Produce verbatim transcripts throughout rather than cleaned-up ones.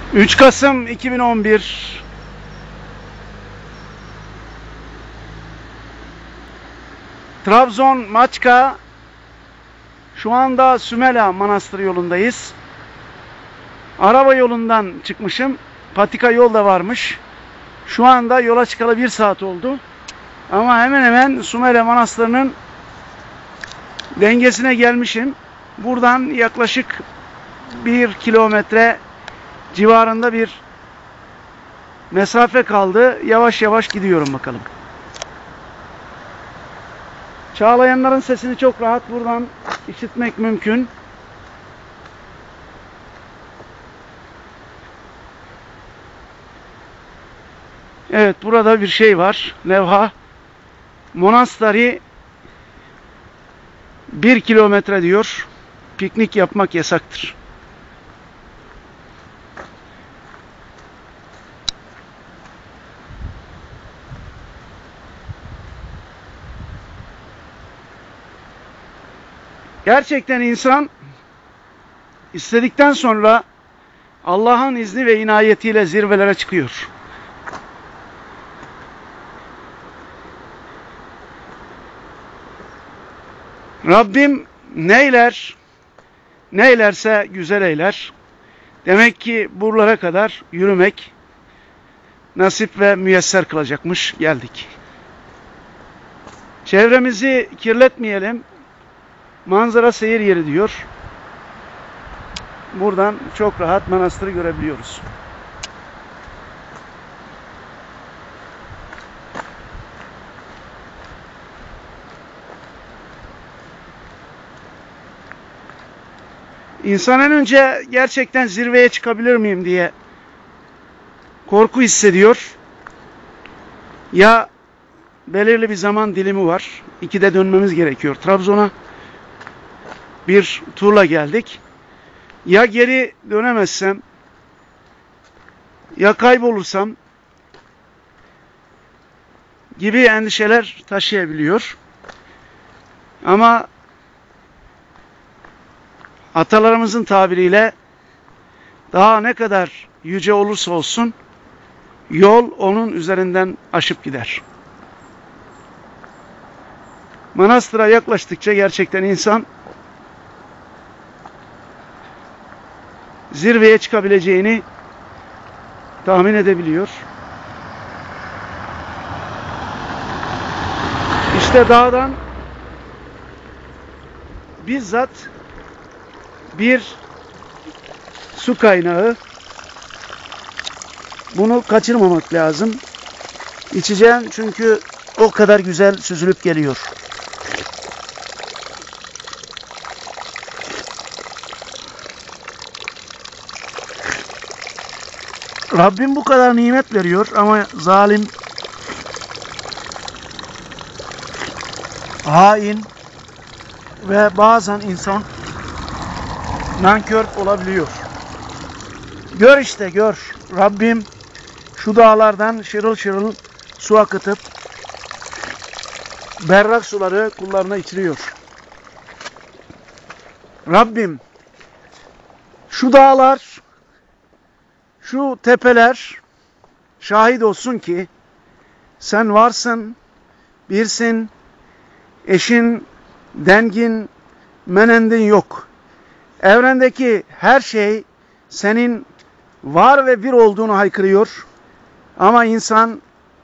üç Kasım iki bin on bir Trabzon Maçka. Şu anda Sümela Manastırı yolundayız. Araba yolundan çıkmışım. Patika yol da varmış. Şu anda yola çıkalı bir saat oldu. Ama hemen hemen Sümela Manastırı'nın dengesine gelmişim. Buradan yaklaşık bir kilometre civarında bir mesafe kaldı. Yavaş yavaş gidiyorum bakalım. Çağlayanların sesini çok rahat buradan işitmek mümkün. Evet, burada bir şey var. Levha. Monastari bir kilometre diyor. Piknik yapmak yasaktır. Gerçekten insan istedikten sonra Allah'ın izni ve inayetiyle zirvelere çıkıyor. Rabbim neyler, neylerse güzel eyler. Demek ki buralara kadar yürümek nasip ve müyesser kılacakmış. Geldik. Çevremizi kirletmeyelim. Manzara seyir yeri diyor. Buradan çok rahat manastırı görebiliyoruz. İnsan en önce gerçekten zirveye çıkabilir miyim diye korku hissediyor. Ya belirli bir zaman dilimi var. İkide dönmemiz gerekiyor Trabzon'a. Bir turla geldik. Ya geri dönemezsem, ya kaybolursam gibi endişeler taşıyabiliyor. Ama atalarımızın tabiriyle daha ne kadar yüce olursa olsun yol onun üzerinden aşıp gider. Manastıra yaklaştıkça gerçekten insan zirveye çıkabileceğini tahmin edebiliyor. İşte dağdan bizzat bir su kaynağı. Bunu kaçırmamak lazım. İçeceğim çünkü o kadar güzel süzülüp geliyor. Rabbim bu kadar nimet veriyor ama zalim, hain ve bazen insan nankör olabiliyor. Gör işte gör. Rabbim şu dağlardan şırıl şırıl su akıtıp berrak suları kullarına içiriyor. Rabbim şu dağlar, şu tepeler şahit olsun ki sen varsın, birsin, eşin, dengin, menendin yok. Evrendeki her şey senin var ve bir olduğunu haykırıyor. Ama insan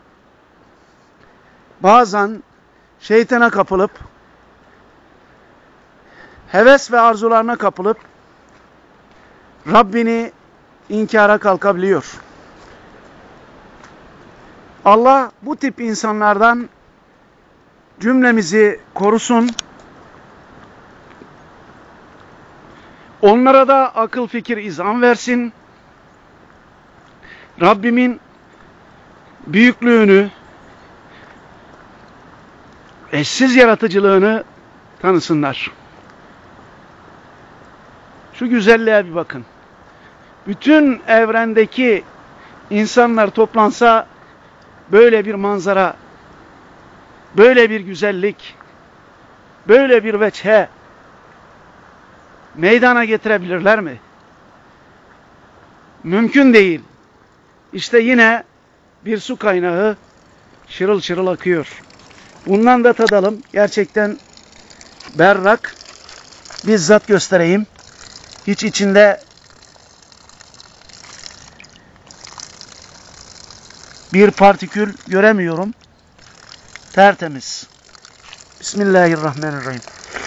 bazen şeytana kapılıp, heves ve arzularına kapılıp Rabbini inkara kalkabiliyor. Allah bu tip insanlardan cümlemizi korusun. Onlara da akıl, fikir, izan versin. Rabbimin büyüklüğünü, eşsiz yaratıcılığını tanısınlar. Şu güzelliğe bir bakın. Bütün evrendeki insanlar toplansa böyle bir manzara, böyle bir güzellik, böyle bir veçhe meydana getirebilirler mi? mümkün değil. İşte yine bir su kaynağı şırıl şırıl akıyor. Bundan da tadalım. Gerçekten berrak. Bizzat göstereyim. Hiç içinde bir partikül göremiyorum. Tertemiz. Bismillahirrahmanirrahim.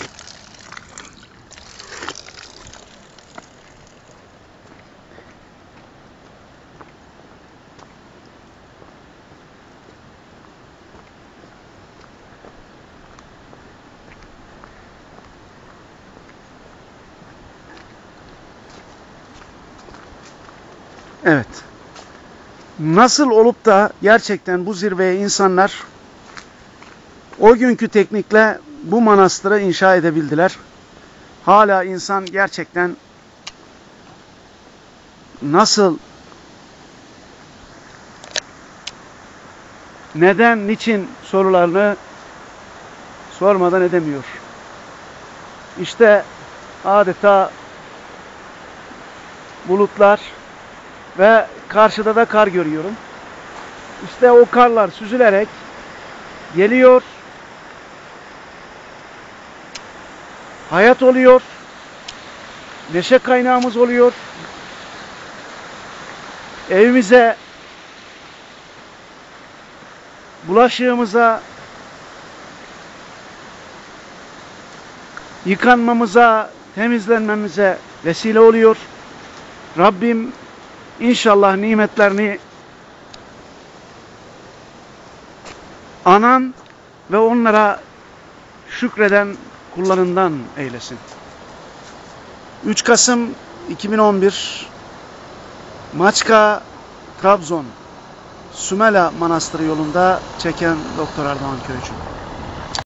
Evet. Nasıl olup da gerçekten bu zirveye insanlar o günkü teknikle bu manastırı inşa edebildiler? Hala insan gerçekten nasıl, neden, niçin sorularını sormadan edemiyor. İşte adeta bulutlar ve karşıda da kar görüyorum. İşte o karlar süzülerek geliyor. Hayat oluyor. Neşe kaynağımız oluyor. Evimize, bulaşığımıza, yıkanmamıza, temizlenmemize vesile oluyor. Rabbim İnşallah nimetlerini anan ve onlara şükreden kullarından eylesin. üç Kasım iki bin on bir Maçka, Trabzon, Sümela Manastırı yolunda çeken Doktor Erdoğan Köycü.